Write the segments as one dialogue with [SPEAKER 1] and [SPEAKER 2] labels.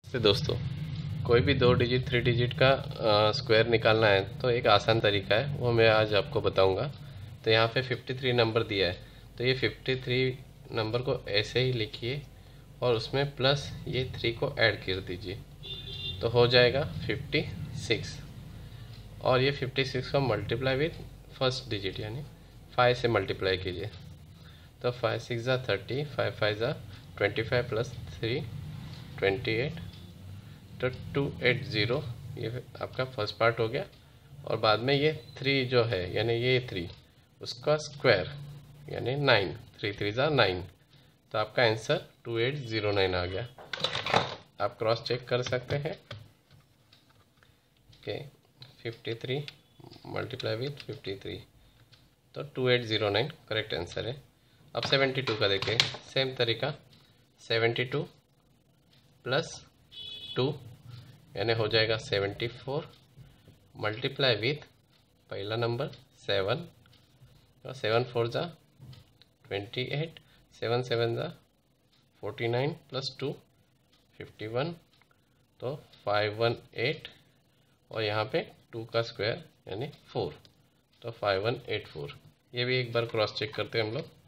[SPEAKER 1] तो दोस्तों, कोई भी 2 डिजिट 3 डिजिट का स्क्वायर निकालना है तो एक आसान तरीका है, वो मैं आज आपको बताऊंगा। तो यहाँ पे 53 नंबर दिया है, तो ये 53 नंबर को ऐसे ही लिखिए और उसमें प्लस ये 3 को ऐड कर दीजिए, तो हो जाएगा 56। और ये 56 को मल्टीप्लाई विथ फर्स्ट डिजिट यानी 5 से मल्टीप्लाई कीजिए, तो 5 6 ज़ा 30, 5 5 ज़ा 25 प्लस 3 28, तो 280 ये आपका फर्स्ट पार्ट हो गया। और बाद में ये 3 जो है यानी ये 3 उसका स्क्वायर यानी 9, 3 3 ज़ा 9, तो आपका आंसर 2809 आ गया। आप क्रॉस चेक कर सकते हैं कि 53 मल्टीप्लाई विथ 53, तो 2809 करेक्ट आंसर है। अब 72 का देखें, सेम तरीका, 72 प्लस 2 यानी हो जाएगा 74 मल्टीप्लाई विथ पहला नंबर 7, और 7 4 ज़ा 28, 7 7 ज़ा 49 प्लस 2 51, तो 518, और यहाँ पे 2 का स्क्वायर यानी 4, तो 5184। ये भी एक बार क्रॉस चेक करते हैं हम लोग,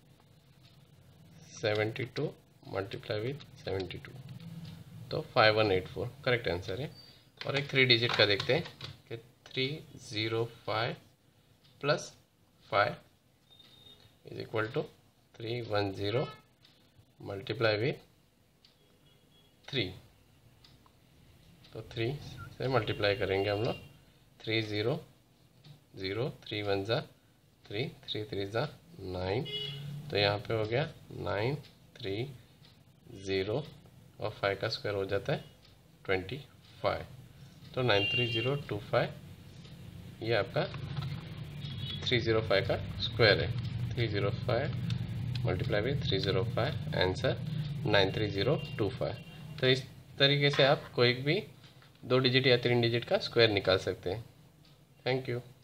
[SPEAKER 1] 72 मल्टीप्लाई विथ 72, तो 5184 करेक्ट आंसर है। और एक 3 डिजिट का देखते हैं कि 305 plus 5 is equal to 310 multiply with 3, तो 3 से मल्टीप्लाई करेंगे हम लोग, 300 3 1 ज़ा 3, 3 3 ज़ा 9, तो यहाँ पे हो गया 930, और 5 का स्क्वायर हो जाता है 25, तो 93025 ये आपका 305 का स्क्वायर है। 305 मल्टीप्लाई विथ 305, आंसर 93025। तो इस तरीके से आप कोई भी 2 डिजिट या 3 डिजिट का स्क्वायर निकाल सकते हैं। Thank you.